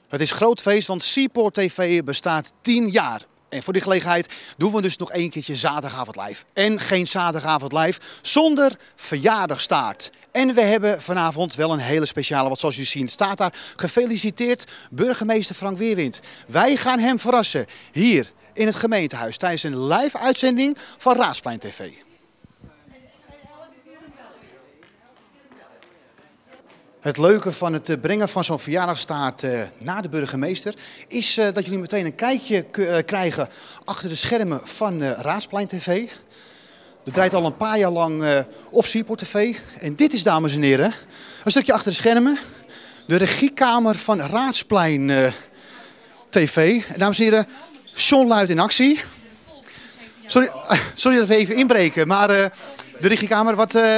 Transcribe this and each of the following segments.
Het is groot feest, want Seaport TV bestaat 10 jaar. En voor die gelegenheid doen we dus nog een keertje zaterdagavond live. En geen zaterdagavond live zonder verjaardagstaart. En we hebben vanavond wel een hele speciale, want zoals jullie zien staat daar gefeliciteerd burgemeester Frank Weerwind. Wij gaan hem verrassen hier in het gemeentehuis tijdens een live uitzending van Raadsplein TV. Het leuke van het brengen van zo'n verjaardagstaart naar de burgemeester is dat jullie meteen een kijkje krijgen achter de schermen van Raadsplein TV. Dat draait al een paar jaar lang op Seaport TV. En dit is, dames en heren, een stukje achter de schermen. De regiekamer van Raadsplein TV. En dames en heren, John Luit in actie. Sorry dat we even inbreken, maar de regiekamer,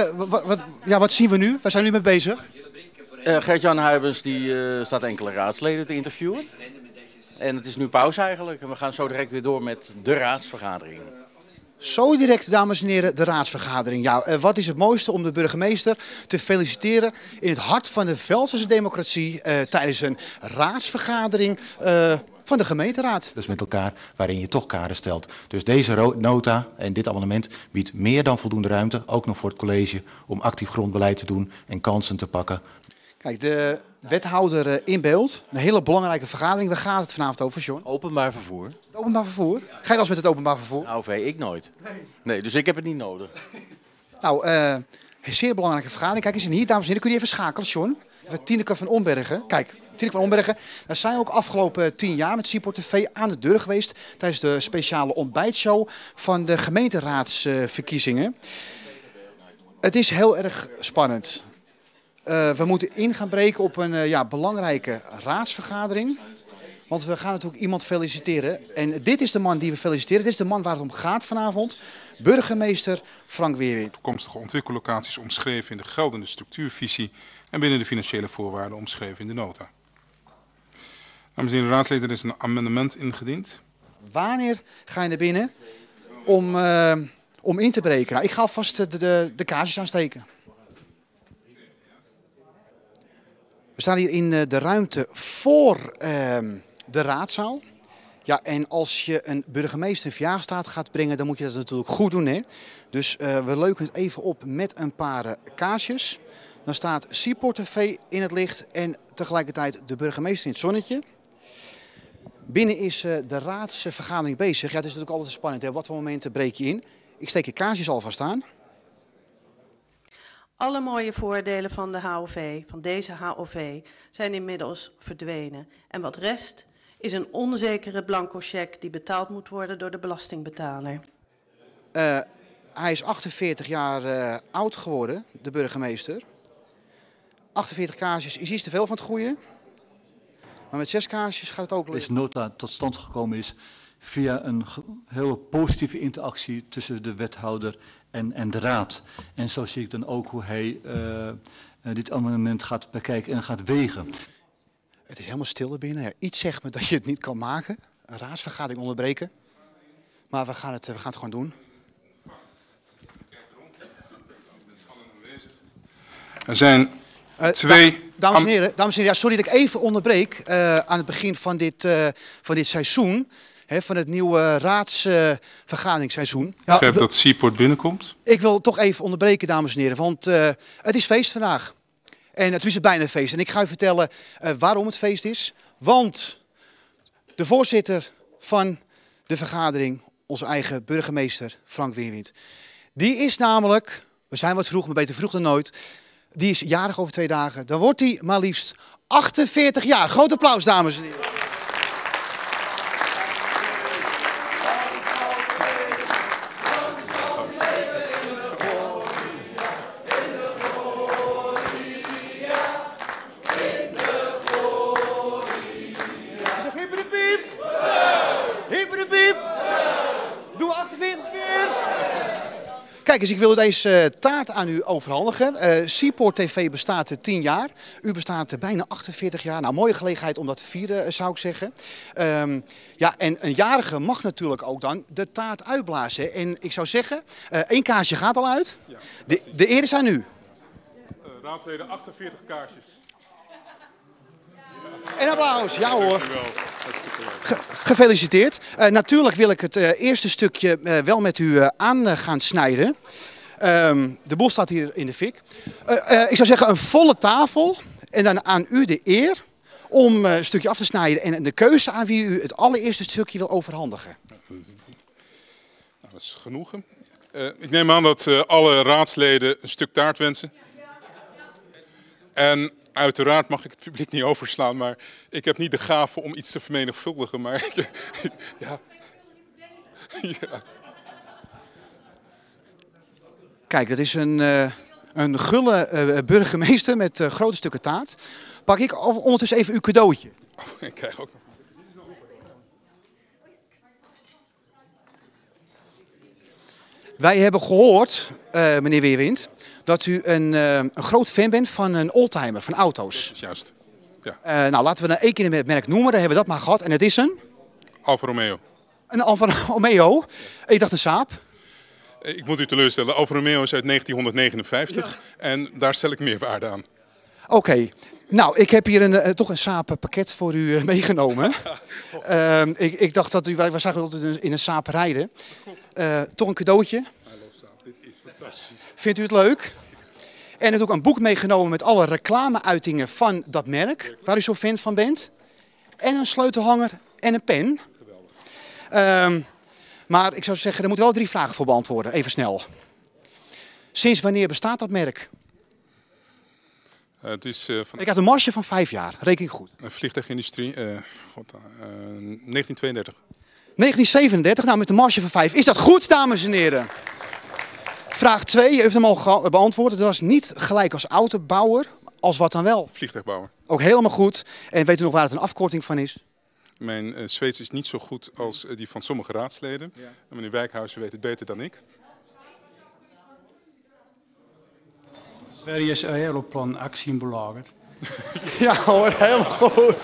wat zien we nu? Waar zijn jullie mee bezig? Gert-Jan Huibers die staat enkele raadsleden te interviewen. En het is nu pauze eigenlijk. En we gaan zo direct weer door met de raadsvergadering. Zo direct, dames en heren, de raadsvergadering. Ja, wat is het mooiste om de burgemeester te feliciteren in het hart van de Velsense democratie tijdens een raadsvergadering van de gemeenteraad. Dus met elkaar waarin je toch kaders stelt. Dus deze nota en dit amendement biedt meer dan voldoende ruimte, ook nog voor het college, om actief grondbeleid te doen en kansen te pakken. Kijk, de wethouder in beeld. Een hele belangrijke vergadering. Waar gaat het vanavond over, John? Openbaar vervoer. Het openbaar vervoer? Ga je wel eens met het openbaar vervoer? OV, ik nooit. Nee, dus ik heb het niet nodig. Nou, een zeer belangrijke vergadering. Kijk eens, en hier, dames en heren, kun je even schakelen, John? Even Tineke van Ombergen. Kijk, Tineke van Ombergen. Daar zijn we ook afgelopen 10 jaar met Seaport TV aan de deur geweest tijdens de speciale ontbijtshow van de gemeenteraadsverkiezingen. Het is heel erg spannend. We moeten in gaan breken op een belangrijke raadsvergadering. Want we gaan natuurlijk iemand feliciteren. En dit is de man die we feliciteren. Dit is de man waar het om gaat vanavond. Burgemeester Frank Weerwind. Toekomstige ontwikkellocaties omschreven in de geldende structuurvisie en binnen de financiële voorwaarden omschreven in de nota. Dames en heren raadsleden, er is een amendement ingediend. Wanneer ga je naar binnen om in te breken? Nou, ik ga alvast de kaarsjes aansteken. We staan hier in de ruimte voor de raadzaal. Ja, en als je een burgemeester een verjaardagstaart gaat brengen, dan moet je dat natuurlijk goed doen, hè? Dus we leuken het even op met een paar kaarsjes. Dan staat Seaport TV in het licht en tegelijkertijd de burgemeester in het zonnetje. Binnen is de raadsvergadering bezig. Ja, het is natuurlijk altijd spannend, hè? Wat voor momenten breek je in? Ik steek de kaarsjes alvast aan. Alle mooie voordelen van de HOV, van deze HOV, zijn inmiddels verdwenen. En wat rest is een onzekere blanco cheque die betaald moet worden door de belastingbetaler. Hij is 48 jaar oud geworden, de burgemeester. 48 kaarsjes is iets te veel van het goede. Maar met 6 kaarsjes gaat het ook lukken. Deze nota tot stand gekomen is via een hele positieve interactie tussen de wethouder en de raad. En zo zie ik dan ook hoe hij dit amendement gaat bekijken en gaat wegen. Het is helemaal stil er binnen. Iets zegt me dat je het niet kan maken. Een raadsvergadering onderbreken. Maar we gaan het gewoon doen. Er zijn twee... Dames en heren, ja, sorry dat ik even onderbreek aan het begin van dit seizoen. Van het nieuwe raadsvergaderingsseizoen. Ik begrijp dat Seaport binnenkomt. Ik wil toch even onderbreken, dames en heren, want het is feest vandaag. En het is bijna feest. En ik ga u vertellen waarom het feest is. Want de voorzitter van de vergadering, onze eigen burgemeester Frank Weerwind, die is namelijk, we zijn wat vroeg, maar beter vroeg dan nooit, die is jarig over 2 dagen. Dan wordt hij maar liefst 48 jaar. Groot applaus, dames en heren. Kijk eens, ik wil deze taart aan u overhandigen. Seaport TV bestaat 10 jaar. U bestaat bijna 48 jaar. Nou, mooie gelegenheid om dat te vieren, zou ik zeggen. Ja, en een jarige mag natuurlijk ook dan de taart uitblazen. En ik zou zeggen, 1 kaarsje gaat al uit. Ja. De eer is aan u. Raadsleden, 48 kaarsjes. En applaus, ja hoor. Gefeliciteerd. Natuurlijk wil ik het eerste stukje wel met u aan gaan snijden. De boel staat hier in de fik. Ik zou zeggen een volle tafel en dan aan u de eer om een stukje af te snijden en de keuze aan wie u het allereerste stukje wil overhandigen. Nou, dat is genoegen. Ik neem aan dat alle raadsleden een stuk taart wensen. En uiteraard mag ik het publiek niet overslaan, maar ik heb niet de gave om iets te vermenigvuldigen. Maar ja. Ja. Kijk, dat is een gulle burgemeester met grote stukken taart. Pak ik ondertussen even uw cadeautje. Oh, ik krijg ook nog. Wij hebben gehoord, meneer Weerwind, dat u een groot fan bent van een oldtimer, van auto's. Juist. Ja. Nou, laten we dan één keer het merk noemen, dan hebben we dat maar gehad. En het is een? Alfa Romeo. Een Alfa Romeo. Ik dacht een Saab. Ik moet u teleurstellen, Alfa Romeo is uit 1959 en daar stel ik meer waarde aan. Oké. Nou, ik heb hier toch een Saab pakket voor u meegenomen. Ik dacht dat wij zagen dat u in een Saab rijden. Toch een cadeautje. Dit is fantastisch. Vindt u het leuk? En er is ook een boek meegenomen met alle reclameuitingen van dat merk, waar u zo fan van bent. En een sleutelhanger en een pen. Maar ik zou zeggen, er moeten wel 3 vragen voor beantwoorden, even snel. Sinds wanneer bestaat dat merk? Het is van Ik had een marge van 5 jaar, reken ik goed. de vliegtuigindustrie, 1932. 1937, nou met een marge van 5. Is dat goed, dames en heren? Vraag 2, u heeft hem al beantwoord. Het was niet gelijk als autobouwer, als wat dan wel? Vliegtuigbouwer. Ook helemaal goed. En weet u nog waar het een afkorting van is? Mijn Zweeds is niet zo goed als die van sommige raadsleden. Ja. En meneer Wijkhuizen weet het beter dan ik. Sveriges Aeroplan Aktiebolaget. Ja hoor, helemaal goed.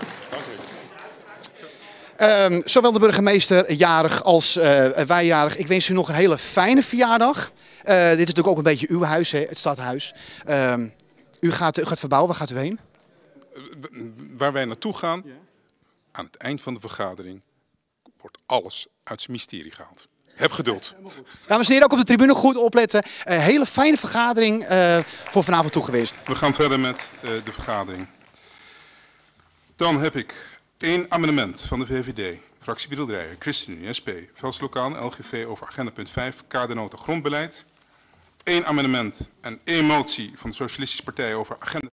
Zowel de burgemeester jarig als wij jarig. Ik wens u nog een hele fijne verjaardag. Dit is natuurlijk ook een beetje uw huis, hè, het stadhuis. U gaat verbouwen, waar gaat u heen? Waar wij naartoe gaan, aan het eind van de vergadering, wordt alles uit zijn mysterie gehaald. Heb geduld. Dames en heren, ook op de tribune goed opletten. Hele fijne vergadering voor vanavond toegewezen. We gaan verder met de vergadering. Dan heb ik 1 amendement van de VVD, fractie Biedel-Draaien, ChristenUnie, SP, Veldslokaal, LGV over agenda punt 5, kadernota grondbeleid. 1 amendement en 1 motie van de Socialistische Partij over agenda